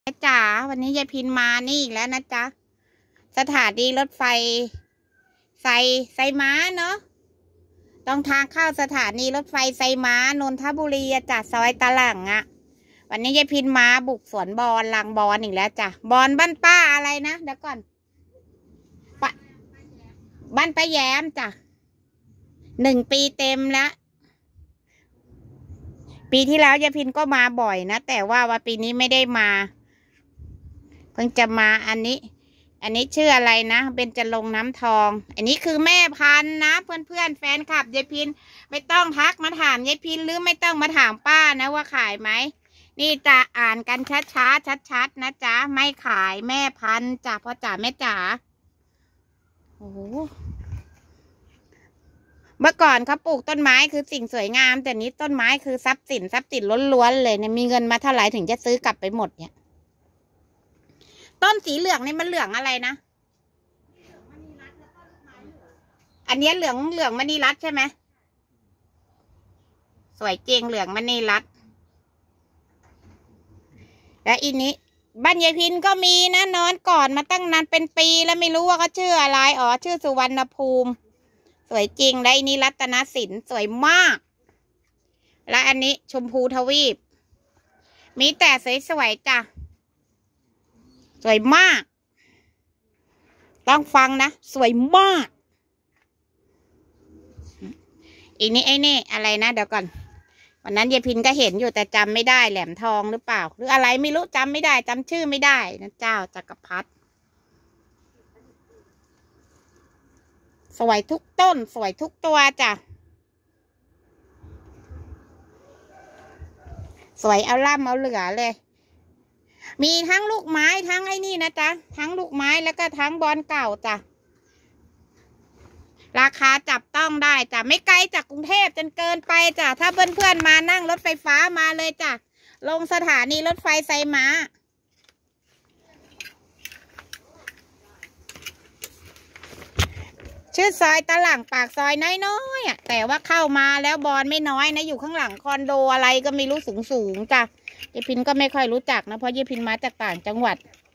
จ๋าวันนี้ยายพินมานี่อีกแล้วนะจ๊ะสถานีรถไฟไซม้าเนาะต้องทางเข้าสถานีรถไฟไซม้านนทบุรีจากซอยตะหลั่งวันนี้ยายพินมาบุกสวนบอลลังบอลอีกแล้วจ้ะบอลบ้านป้าอะไรนะเดี๋ยวก่อนบ้านป้าแย้มจ้ะ1 ปีเต็มแล้วปีที่แล้วยายพินก็มาบ่อยนะแต่ว่าปีนี้ไม่ได้มาเพิ่งจะมาอันนี้ชื่ออะไรนะเบญจรงค์น้ำทองอันนี้คือแม่พันธุ์นะเพื่อนแฟนคลับยายพินไม่ต้องทักมาถามยายพินหรือไม่ต้องมาถามป้านะว่าขายไหมนี่จะอ่านกันชัดนะจ๊ะไม่ขายแม่พันธุ์จ้ะพ่อจ๋าแม่จ๋าโอ้เมื่อก่อนเขาปลูกต้นไม้คือสิ่งสวยงามแต่นี้ต้นไม้คือทรัพย์สินล้วนๆเลยเนี่ยมีเงินมาเท่าไหร่ถึงจะซื้อกลับไปหมดเนี่ยต้นสีเหลืองนี่มันเหลืองอะไรนะอันนี้เหลืองมณีรัตน์ใช่ไหมสวยจริงเหลืองมณีรัตน์และอีนี้บ้านยายพินก็มีนะนอนก่อนมาตั้งนานเป็นปีแล้วไม่รู้ว่าเขาชื่ออะไรอ๋อชื่อสุวรรณภูมิสวยจริงและอีนี้รัตนสินสวยมากและอันนี้ชมพูทวีปมีแต่สวยๆจ้ะสวยมากต้องฟังนะสวยมากอีกนี้ไอ้นี่อะไรนะเดี๋ยวก่อนวันนั้นยายพินก็เห็นอยู่แต่จำไม่ได้แหลมทองหรือเปล่าหรืออะไรไม่รู้จำไม่ได้จำชื่อไม่ได้นะเจ้าจักรพรรดิสวยทุกต้นสวยทุกตัวจ้ะสวยเอาล่ำเอาเหลือเลยมีทั้งลูกไม้ทั้งไอ้นี่นะจ๊ะทั้งลูกไม้แล้วก็ทั้งบอลเก่าจ้ะราคาจับต้องได้จ้ะไม่ไกลจากกรุงเทพจนเกินไปจ้ะถ้าเพื่อนๆมานั่งรถไฟฟ้ามาเลยจ้ะลงสถานีรถไฟไซม้าชื่อซอยตะหลั่งปากซอยน้อยๆแต่ว่าเข้ามาแล้วบอลไม่น้อยนะอยู่ข้างหลังคอนโดอะไรก็ไม่รู้สูงจ้ะยายพินก็ไม่ค่อยรู้จักนะเพราะยายพินมาจากต่างจังหวัด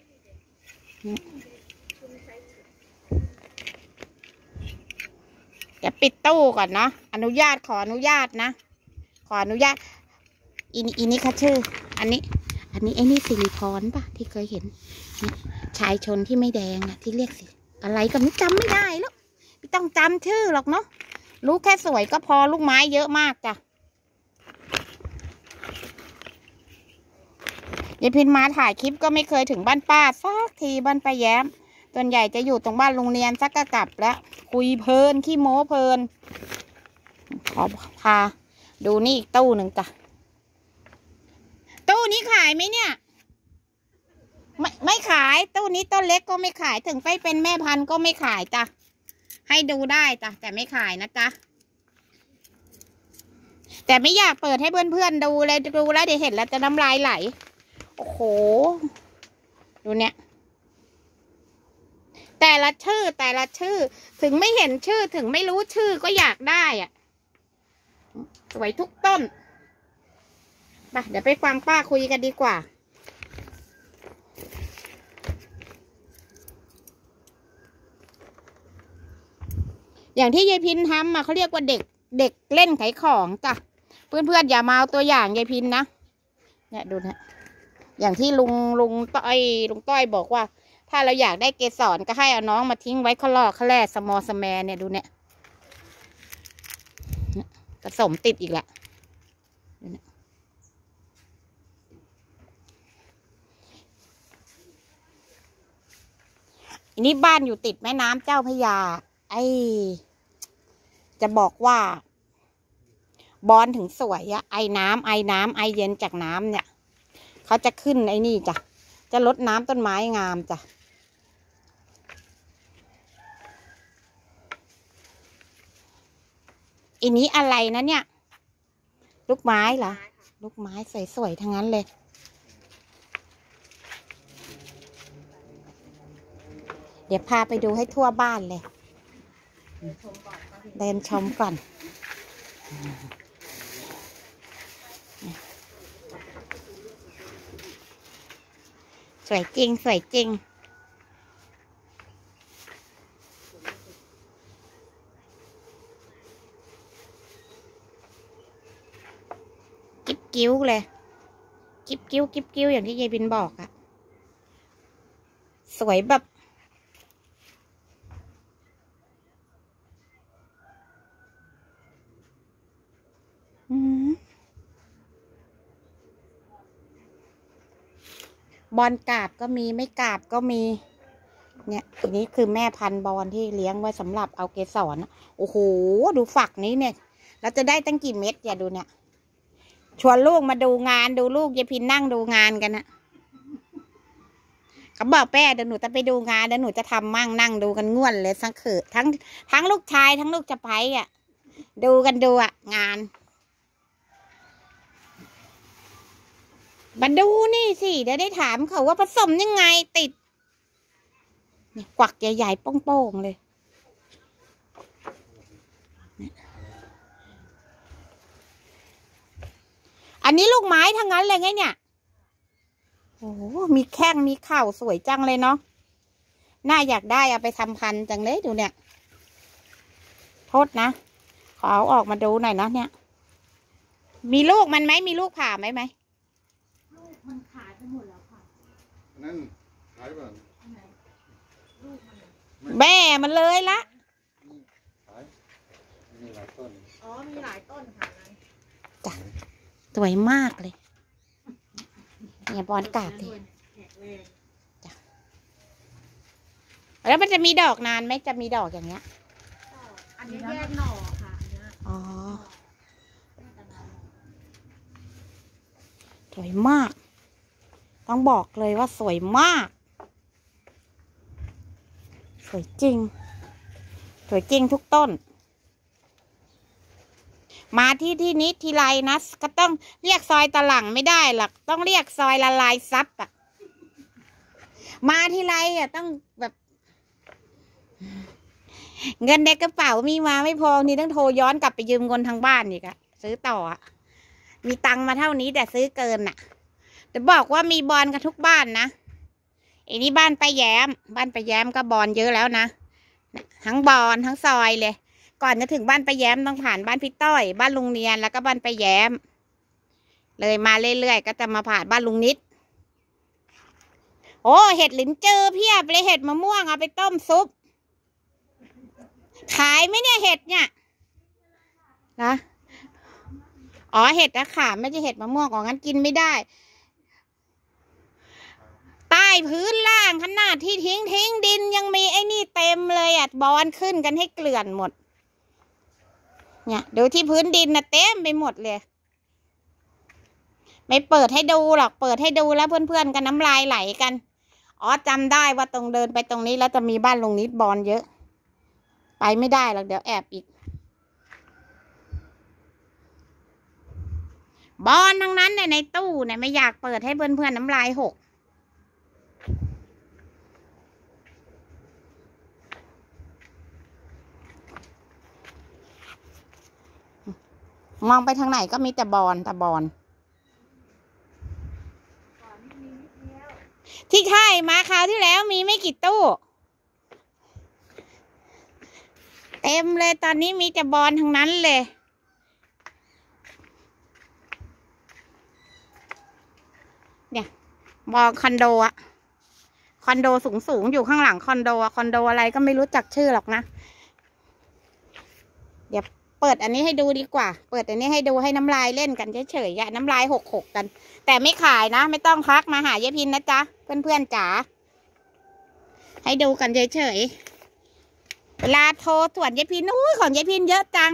เดี๋ยวปิดตู้ก่อนนะขออนุญาตนะขออนุญาตอีนี่ค่ะชื่ออันนี้ไอ้นี่สิริพรป่ะที่เคยเห็นชายชนที่ไม่แดงที่เรียกสิอะไรก็จำไม่ได้แล้วไม่ต้องจำชื่อหรอกเนาะรู้แค่สวยก็พอลูกไม้เยอะมากจ้ะยายพินมาถ่ายคลิปก็ไม่เคยถึงบ้านป้าสักทีบ้านป้าแย้มส่วนใหญ่จะอยู่ตรงบ้านลุงเนียนสักกลับแล้วคุยเพลินขี้โม้เพลินขอพาดูนี่อีกตู้หนึ่งจ้ะตู้นี้ขายไหมเนี่ยไม่ขายตู้นี้ต้นเล็กก็ไม่ขายถึงไปเป็นแม่พันธุ์ก็ไม่ขายจ้ะให้ดูได้จ้ะแต่ไม่ขายนะจ๊ะแต่ไม่อยากเปิดให้เพื่อนๆดูเลยดูแล้วเดี๋ยวเห็นแล้วจะน้ำลายไหลโอ้โหดูเนี่ยแต่ละชื่อถึงไม่เห็นชื่อถึงไม่รู้ชื่อก็อยากได้สวยทุกต้นไปเดี๋ยวไปฟังป้าคุยกันดีกว่าอย่างที่ยายพินทำเขาเรียกว่าเด็กเล่นขายของจ้ะเพื่อนอย่ามาเอาตัวอย่างยายพินนะเนี่ยดูนะอย่างที่ลุงต้อยบอกว่าถ้าเราอยากได้เกสรก็ให้เอาน้องมาทิ้งไว้ข้อลอกข้อแร่สมอสแมเนี่ยดูเนี่ยผสมติดอีกละอันนี้บ้านอยู่ติดแม่น้ำเจ้าพระยาจะบอกว่าบอลถึงสวยไอ้น้ำไอเย็นจากน้ำเนี่ยเขาจะขึ้นไอ้นี่จ้ะจะลดน้ำต้นไม้งามจ้ะอันนี้อะไรนะเนี่ยลูกไม้เหรอลูกไม้สวยๆทั้งนั้นเลยเดี๋ยวพาไปดูให้ทั่วบ้านเลยเดินชมก่อนสวยจริงสวยจริงกิ๊บกิ้วเลยกิ๊บกิ้วกิ๊บกิ้วอย่างที่ยายบินบอกอะสวยแบบบอลกาบก็มีไม่กาบก็มีเนี่ยอันนี้คือแม่พันธุ์บอลที่เลี้ยงไว้สำหรับเอาเกสรโอ้โหดูฝักนี้เนี่ยเราจะได้ตั้งกี่เม็ดอย่าดูเนี่ยชวนลูกมาดูงานดูลูกยายพินนั่งดูงานกันนะเขาบอกแป้เดี๋ยวหนูจะไปดูงานเดี๋ยวหนูจะทำมั่งนั่งดูกันง่วนเลยสังเขตทั้งลูกชายทั้งลูกสะใภ้อ่ะดูกันดูอ่ะงานมาดูนี่สิเดี๋ยวได้ถามเขาว่าผสมยังไงติดนี่กวักใหญ่ๆโป้งๆเลยอันนี้ลูกไม้ทั้งนั้นเลยไงเนี่ยโอ้มีแข้งมีเข่าสวยจังเลยเนาะน่าอยากได้เอาไปทำพันธุ์จังเลยดูเนี่ยโทษนะขอเอาออกมาดูหน่อยนะเนี่ยมีลูกมันไหมมีลูกผ่าไหมลูกมันขายไปหมดแล้วค่ะนั่นขายแบบลูกมันแม่มันเลยละมีหลายต้นอ๋อมีหลายต้นค่ะจ้ะสวยมากเลยเนี่ยบอลกาบดิจ้ะแล้วมันจะมีดอกนานไหมจะมีดอกอย่างเงี้ยอันนี้แยกหน่อค่ะอ๋อสวยมากต้องบอกเลยว่าสวยมากสวยจริงสวยจริงทุกต้นมาที่นี้ทีไรนะก็ต้องเรียกซอยตะหลั่งไม่ได้หรอกต้องเรียกซอยละลายซับอ่ะมาทีไรอ่ะต้องแบบเงินในกระเป๋ามีมาไม่พอนี่ต้องโทรย้อนกลับไปยืมเงินทางบ้านอีกอะซื้อต่ออะมีตังค์มาเท่านี้แต่ซื้อเกินน่ะแต่บอกว่ามีบอลกันทุกบ้านนะไอ้นี่บ้านป้าแย้มก็บอลเยอะแล้วนะทั้งบอลทั้งซอยเลยก่อนจะถึงบ้านป้าแย้มต้องผ่านบ้านพี่ต้อยบ้านลุงเนียนแล้วก็บ้านป้าแย้มเลยมาเรื่อยๆก็จะมาผ่านบ้านลุงนิดโอ้เห็ดหลินจือเพียบเลยเห็ดมะม่วงเอาไปต้มซุปขายไหมเนี่ยเห็ดเนี่ยนะอ๋อเห็ดนะค่ะไม่ใช่เห็ดมะม่วงของงั้นกินไม่ได้ใต้พื้นล่างขนาดที่ทิ้งดินยังมีไอ้นี่เต็มเลยอ่ะบอนขึ้นกันให้เกลื่อนหมดเนี่ยดูที่พื้นดินนะเต็มไปหมดเลยไม่เปิดให้ดูหรอกเปิดให้ดูแล้วเพื่อนๆกันน้ำลายไหลกันอ๋อจำได้ว่าตรงเดินไปตรงนี้แล้วจะมีบ้านลุงนิดบอนเยอะไปไม่ได้หรอกเดี๋ยวแอบอีกบอนทั้งนั้นในตู้เนี่ยไม่อยากเปิดให้เพื่อนๆน้ำลายหกมองไปทางไหนก็มีแต่บอนที่ค่ายมาคราวที่แล้วมีไม่กี่ตู้เต็มเลยตอนนี้มีแต่บอนทั้งนั้นเลยเนี่ยบอนคอนโดอะคอนโดสูงอยู่ข้างหลังคอนโดอะคอนโดอะไรก็ไม่รู้จักชื่อหรอกนะเดี๋ยวเปิดอันนี้ให้ดูดีกว่าเปิดอันนี้ให้ดูให้น้ำลายเล่นกันเฉยๆน้ำลายหกกันแต่ไม่ขายนะไม่ต้องทักมาหายายพินนะจ๊ะเพื่อนๆจ๋าให้ดูกันเฉยๆเวลาโทรตรวจยายพินของยายพินเยอะจัง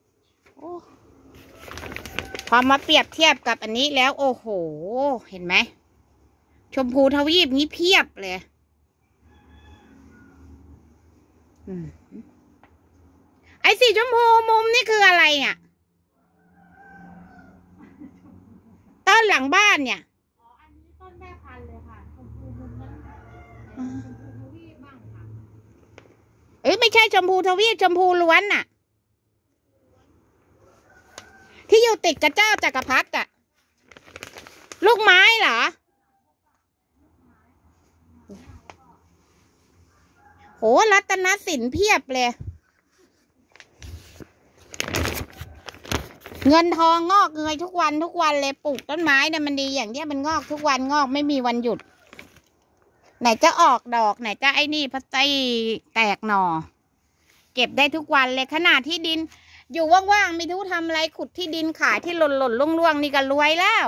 พอมาเปรียบเทียบกับอันนี้แล้วโอ้โหเห็นไหมชมพูทวีปนี้เพียบเลยไอ้สีชมพูมุมนี่คืออะไรอ่ะต้นหลังบ้านเนี่ยอ๋ออันนี้ต้นแม่พันธุ์เลยค่ะชมพูมุมนั้นชมพูทวีปบ้างค่ะไม่ใช่ชมพูทวีปชมพูล้วนน่ะที่อยู่ติดกับเจ้าจักรพรรดิอ่ะลูกไม้เหรอโหรัตนสินเพียบเลยเงินทองงอกเงยทุกวันเลยปลูกต้นไม้เนี่ยมันดีอย่างเนี้ยมันงอกทุกวันงอกไม่มีวันหยุดไหนจะออกดอกไหนจะไอ้นี่พัดใจแตกหน่อเก็บได้ทุกวันเลยขนาดที่ดินอยู่ว่างๆไม่รู้ทำอะไรขุดที่ดินขายที่หล่นร่วงๆนี่ก็รวยแล้ว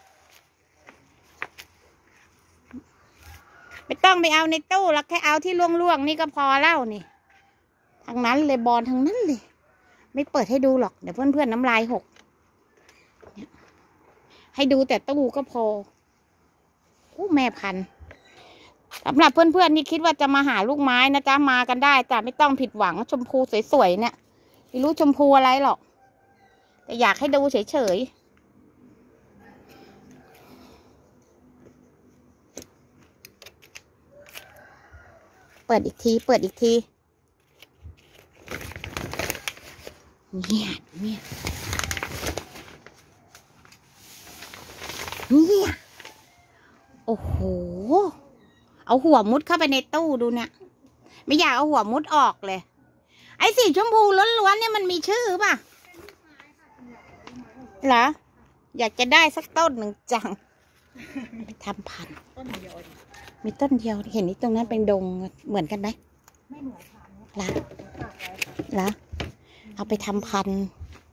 ไม่ต้องไปเอาในตู้แล้วแค่เอาที่ร่วงๆนี่ก็พอแล้วนี่ทั้งนั้นเลยบอลทั้งนั้นเลยไม่เปิดให้ดูหรอกเดี๋ยวเพื่อนๆน้ำลายหกให้ดูแต่ตู้ก็พออู้แม่พันธุ์สำหรับเพื่อนๆที่คิดว่าจะมาหาลูกไม้นะจ๊ะมากันได้จ้ะไม่ต้องผิดหวังชมพูสวยๆเนี่ยไม่รู้ชมพูอะไรหรอกแต่อยากให้ดูเฉยๆเปิดอีกทีเนี่ยโอ้โหเอาหัวมุดเข้าไปในตู้ดูเนี่ยไม่อยากเอาหัวมุดออกเลยไอ้สีชมพูล้วนๆเนี่ยมันมีชื่อป่ะเหรออยากจะได้สักต้นหนึ่งจังทำพันธุ์มีต้นเดียวเห็นนี่ตรงนั้นเป็นดงเหมือนกันไหมไม่เหมือนค่ะละเอาไปทำพันธุ์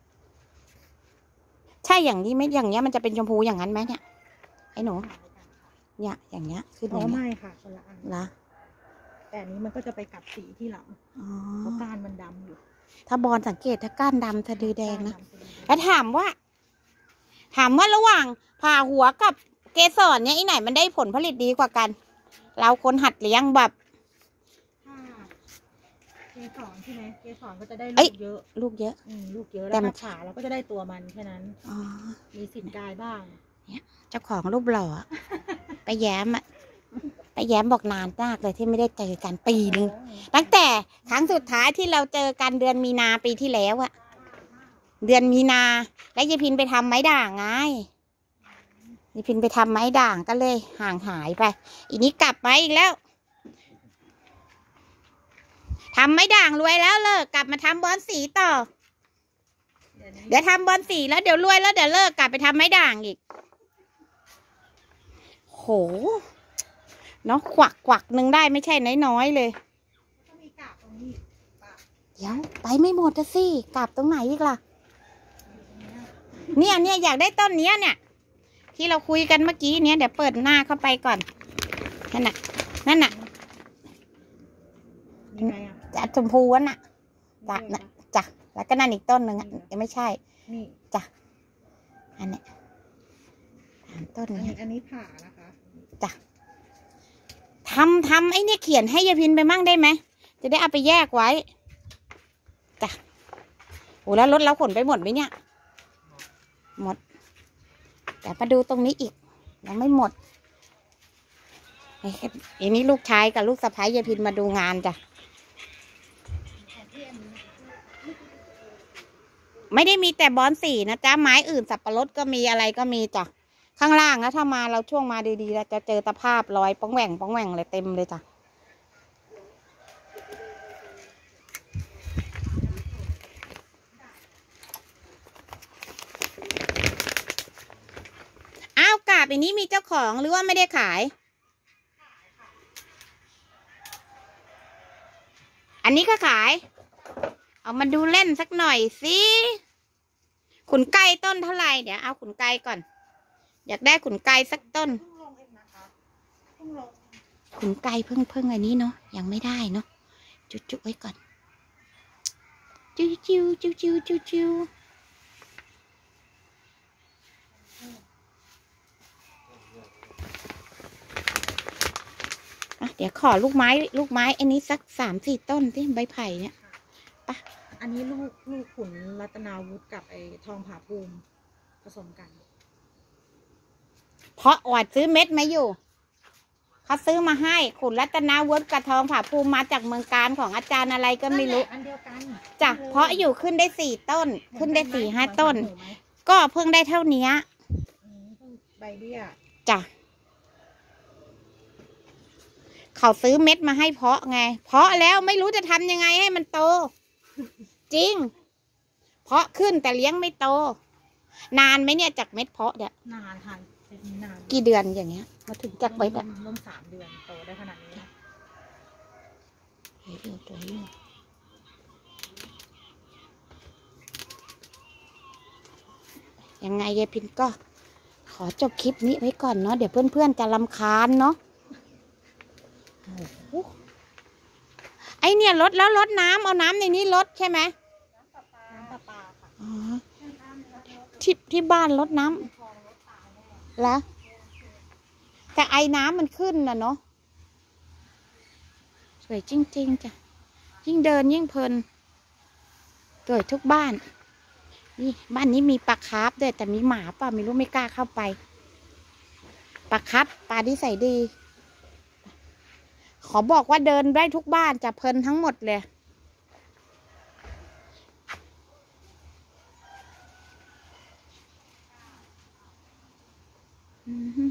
ใช่อย่างนี้ไหมอย่างเงี้ยมันจะเป็นชมพูอย่างนั้นไหมเนี่ยไอ้หนูเนี่ยอย่างเงี้ยคือไม่ค่ะคนละอันละแต่อันนี้มันก็จะไปกัดสีที่หลังเพราะก้านมันดำอยู่ถ้าบอลสังเกตถ้าก้านดำสะดือแดงนะแล้วถามว่าระหว่างผ่าหัวกับเกสรเนี่ยไอ้ไหนมันได้ผลผลิตดีกว่ากันเราคนหัดเลี้ยงแบบเกสรใช่ไหมเกสรก็จะได้ลูกเยอะลูกเยอะแล้วถ้าผ่าเราก็จะได้ตัวมันแค่นั้นมีสินกายบ้างเนี่ยเจ้าของรูปหล่อไปแย้มบอกนานมากเลยที่ไม่ได้เจอกันปีนึงตั้งแต่ครั้งสุดท้ายที่เราเจอกันเดือนมีนาปีที่แล้วอะเดือนมีนาแล้วยายพินไปทำไม้ด่างไงยายพินไปทำไม้ด่างก็เลยห่างหายไปอีนี้กลับมาอีกแล้วทำไม้ด่างรวยแล้วเลิกกลับมาทำบอนสีต่อเดี๋ยวทำบอนสีแล้วเดี๋ยวรวยแล้วเดี๋ยวเลิกกลับไปทำไม้ด่างอีกโหเนาะกวักหนึ่งได้ไม่ใช่น้อยเลยเดี๋ยวไปไม่หมดจะสิกลับตรงไหนอีกล่ะเนี่ยอยากได้ต้นเนี้ยเนี่ยที่เราคุยกันเมื่อกี้เนี้ยเดี๋ยวเปิดหน้าเข้าไปก่อนนั่นน่ะจะชมพูน่ะจ้ะแล้วก็นั่นอีกต้นหนึ่งยังไม่ใช่จ้ะอันนี้ต้นนี้อันนี้ผ่านะคะจ้ะทำไอ้นี่เขียนให้ยายพินไปมั่งได้ไหมจะได้เอาไปแยกไว้จ้ะโอ้แล้วรถเราขนไปหมดไหมเนี่ยหมดแต่มาดูตรงนี้อีกยังไม่หมดอันนี้ลูกชายกับลูกสะใภ้ยายพินมาดูงานจ้ะไม่ได้มีแต่บอนสีนะจ๊ะไม้อื่นสับปะรดก็มีอะไรก็มีจ้ะข้างล่างแล้วถ้ามาเราช่วงมาดีๆเราจะเจอตะภาพลอยป้องแหว่งเลยเต็มเลยจ้ะอ้าวกาบอันนี้มีเจ้าของหรือว่าไม่ได้ขายอันนี้ก็ขายเอามาดูเล่นสักหน่อยสิขุนไก่ต้นเท่าไหร่เดี๋ยวเอาขุนไก่ก่อนอยากได้ขุนไก่สักต้นขุนไก่เพิ่งอันนี้เนาะยังไม่ได้เนาะจุ๊ไว้ก่อนจิ้วเดี๋ยวขอลูกไม้อันนี้สัก3-4 ต้นที่ใบไผ่เนี่ยปะอันนี้ลูกขุนรัตนาวุฒิกับไอ้ทองผาภูมิผสมกันเพราะอดซื้อเม็ดมาอยู่เขาซื้อมาให้ขุนรัตนาวุฒิกับทองผาภูมิมาจากเมืองการของอาจารย์อะไรก็ไม่รู้อันเดียวกันจ้ะเพราะอยู่ขึ้นได้4 ต้นขึ้นได้4-5 ต้นก็เพิ่งได้เท่านี้ใบเบี้ยจ้ะเขาซื้อเม็ดมาให้เพาะไง เพาะแล้วไม่รู้จะทำยังไงให้มันโต จริง เพาะขึ้นแต่เลี้ยงไม่โต นานไหมเนี่ยจากเม็ดเพาะเนี่ยนานค่ะเป็นนานกี่เดือนอย่างเงี้ยมาถึงจากเม็ดอะร่วม3 เดือนโตได้ขนาดนี้เฮ้ยดูตัวนี้ยังไงยายพินก็ ขอจบคลิปนี้ไว้ก่อนเนาะเดี๋ยวเพื่อนๆจะรำคาญเนาะโอ้โหไอเนี่ยลดแล้วลดน้ำเอาน้ำในนี้ลดใช่ไหมน้ำประปาค่ะอ๋อที่บ้านลดน้ำแล้วแต่ไอน้ำมันขึ้นนะเนาะสวยจริงๆจ้ะยิ่งเดินยิ่งเพลินสวยทุกบ้านนี่บ้านนี้มีปลาคาร์ฟด้วยแต่มีหมาป่ะไม่รู้ไม่กล้าเข้าไปปลาคาร์ฟปลาที่ใส่ดี ขอบอกว่าเดินได้ทุกบ้านจะเพลินทั้งหมดเลยอืม